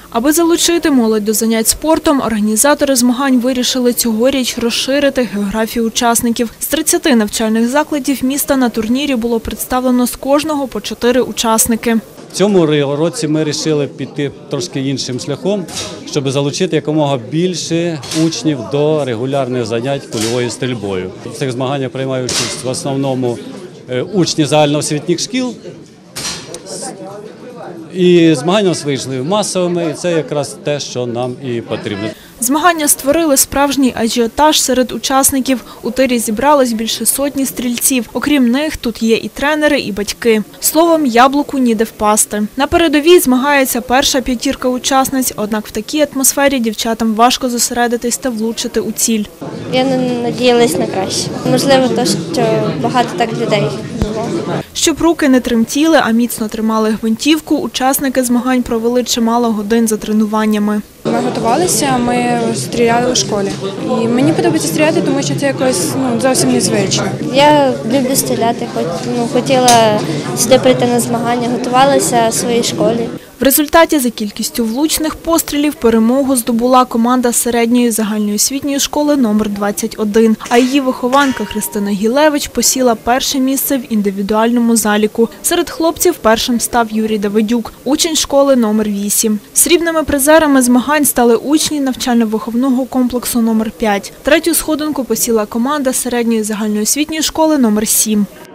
Аби залучити молодь до занять спортом, організатори змагань вирішили цьогоріч розширити географію учасників. З 30 навчальних закладів міста на турнірі було представлено з кожного по 4 учасники. В цьому році ми вирішили піти трошки іншим шляхом, щоб залучити якомога більше учнів до регулярних занять кульовою стрільбою. В цих змаганнях приймають участь в основному учні загальноосвітніх шкіл. І змагання вийшли масовими, і це якраз те, що нам і потрібно. Змагання створили справжній ажіотаж серед учасників. У тирі зібралось більше сотні стрільців. Окрім них, тут є і тренери, і батьки. Словом, яблуку ніде впасти. На передовій змагається перша п'ятірка учасниць, однак в такій атмосфері дівчатам важко зосередитись та влучити у ціль. Я не надіялась на краще. Можливо, те, що багато так людей було. Щоб руки не тремтіли, а міцно тримали гвинтівку, учасники змагань провели чимало годин за тренуваннями. Ми готувалися, ми стріляли у школі. І мені подобається стріляти, тому що це якось зовсім незвично. Я люблю стріляти, хотіла сюди прийти на змагання, готувалася в своїй школі. В результаті за кількістю влучних пострілів перемогу здобула команда середньої загальноосвітньої школи номер 21, а її вихованка Христина Гілевич посіла перше місце в індивідуальному заліку. Серед хлопців першим став Юрій Давидюк, учень школи номер 8. Срібними призерами змагань стали учні навчально-виховного комплексу номер 5. Третю сходинку посіла команда середньої загальноосвітньої школи номер 7.